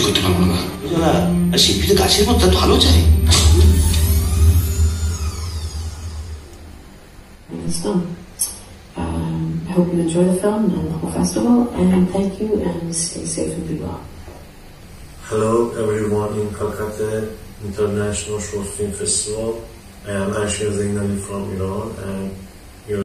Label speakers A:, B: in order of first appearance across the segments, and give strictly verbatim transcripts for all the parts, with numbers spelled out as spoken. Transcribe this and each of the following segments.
A: করতে পারবো না। শিল্পীদের গাছের মধ্যে তো আলো চাই।
B: Um, I hope you enjoy the film and the whole festival, and thank you, and stay safe and be well.
C: Hello everyone in Kolkata International Short Film Festival. I am Ashir Zainali from Iran, and you're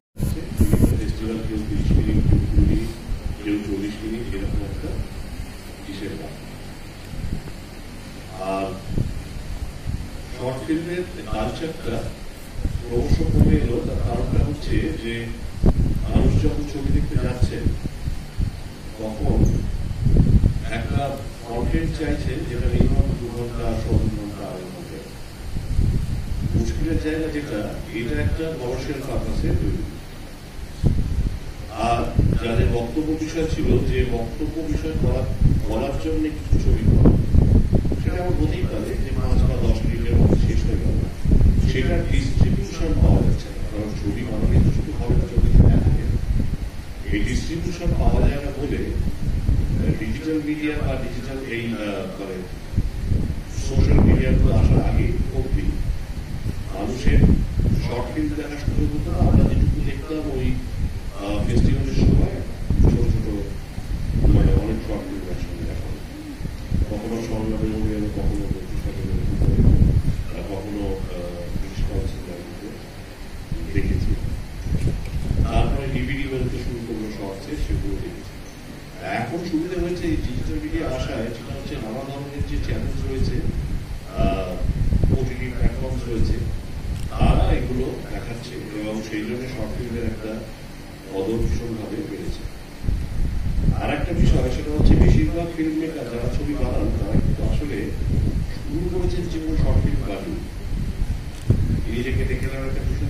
D: short ফিল্মের কালচারটা ক্রমশ কমে এলো। তার কারণটা হচ্ছে যে মানুষ যখন ছবি দেখতে যাচ্ছেন তখন একটা কন্টেন্ট চাইছে যেটা মিনিমাম দু ঘন্টা চব্বিশ ঘন্টা আড়াই ঘন্টা। মুশকিলের জায়গা যেটা, এটা একটা কমার্শিয়াল পারপাসে তৈরি। আর যাদের বক্তব্য বিষয় ছিল যে বক্তব্য বিষয় করার বলার জন্য কিছু ছবি করা, সেটা আমার হতেই পারে যে পাঁচ বা দশ মিনিটের মধ্যে শেষ হয়ে গেল, সেটার ডিস্ট্রিবিউশন পাওয়া যাচ্ছে না। কারণ ছবি বানালে তো শুধু হবে না, ছবি থাকে, এই ডিস্ট্রিবিউশন পাওয়া যায় না বলে ডিজিটাল মিডিয়া বা ডিজিটাল এই মানে সোশ্যাল মিডিয়াগুলো আসার আগে অব্দি মানুষের শর্ট ফিল্ম দেখার সুযোগ হতো না। আমরা যেটুকু দেখতাম ওই ফেস্টিভ্যালের সময় ছোট ছোট মানে অনেক শর্ট ফিল্ম একসঙ্গে দেখা হতো, কখনো সংলাপে গেল, কখনো কখনো দেখেছি। তারপরে ডিভিডি বেরোতে শুরু করলো শর্টসে, সেগুলো দেখেছি। এখন সুবিধা হয়েছে এই ডিজিটাল মিডিয়া আসায়, সেটা হচ্ছে নানা ধরনের যে চ্যানেলস রয়েছে, ওটিটি প্ল্যাটফর্মস রয়েছে, তারা এগুলো দেখাচ্ছে এবং সেই জন্য শর্ট ফিল্মের একটা কদর ভীষণভাবে বেড়েছে। আর একটা বিষয় সেটা হচ্ছে বেশিরভাগ ফিল্ম মেকার যারা ছবি বানান তারা কিন্তু আসলে শুরু করেছেন যে কোনো শর্ট ফিল্ম বানিয়ে নিজেকে দেখে নেওয়ার একটা বিষয়,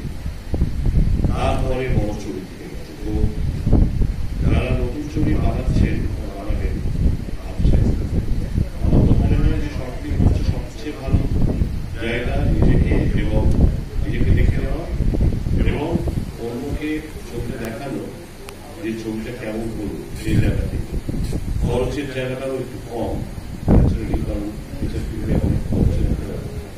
D: তারপরে বড় ছবি থেকে গেছে। তো যারা নতুন ছবি বানাচ্ছেন বানাবেন ভাবছেন, আমার তো মনে হয় যে শর্ট ফিল্ম হচ্ছে সবচেয়ে ভালো জায়গা নিজেকে এবং নিজেকে দেখে নেওয়া এবং অন্যকে ছবিটা দেখানো যে ছবিটা কেমন হলো সেই জায়গা থেকে। খরচের জায়গাটাও একটু কম, কারণ ফিচার ফিল্মে অনেক খরচের একটা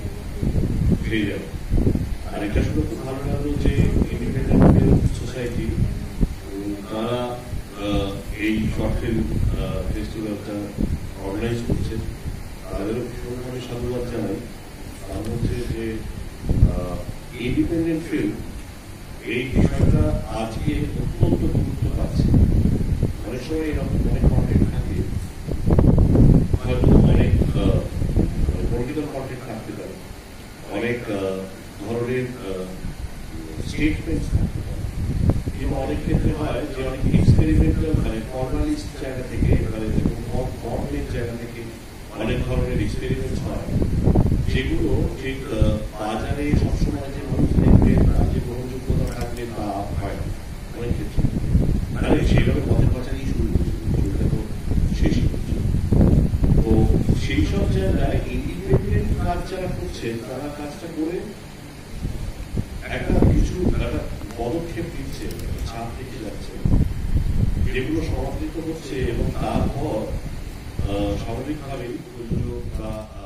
D: সেই জায়গা। আর এটা শুধু খুব ভালো লাগলো যে ইন্ডিপেন্ডেন্ট ফিল্ম সোসাইটি তারা এই শর্ট ফিল্ম ফেস্টিভ্যালটা অর্গানাইজ করছে, তাদেরও ভীষণভাবে সাধুবাদ জানাই। কারণ হচ্ছে যে ইন্ডিপেন্ডেন্ট ফিল্ম এই বিষয়টা আজকে অত্যন্ত গুরুত্ব পাচ্ছে। অনেক সময় এরকম অনেক কন্টেন্ট থাকে, হয়তো অনেক পলিটিক্যাল কন্টেন্ট থাকতে পারে, অনেক ধরনের স্টেটমেন্ট থাকতে পারে, এবং অনেক ক্ষেত্রে হয় যে অনেক এক্সপেরিমেন্টাল মানে ফর্মালিস্ট জায়গা থেকে মানে গভর্নমেন্ট জায়গা থেকে অনেক ধরনের এক্সপেরিমেন্ট হয়, যেগুলো ঠিক বাজারে সবসময় যে মানুষ দেখবে তার যে গ্রহণযোগ্যতা থাকবে তা হয় না অনেক ক্ষেত্রে। মানে সেইভাবে পথের পাচারই শুরু করছে, ছবিটা তো শেষই করছে। তো সেই সব জায়গায় ইন্ডিপেন্ডেন্ট কাজ যারা করছেন তারা কাজটা করে একটা কিছু একটা পদক্ষেপ নিচ্ছে, ছাপ রেখে যাচ্ছে, যেগুলো সমাদৃত হচ্ছে এবং তারপর স্বাভাবিকভাবেই প্রযোজক বা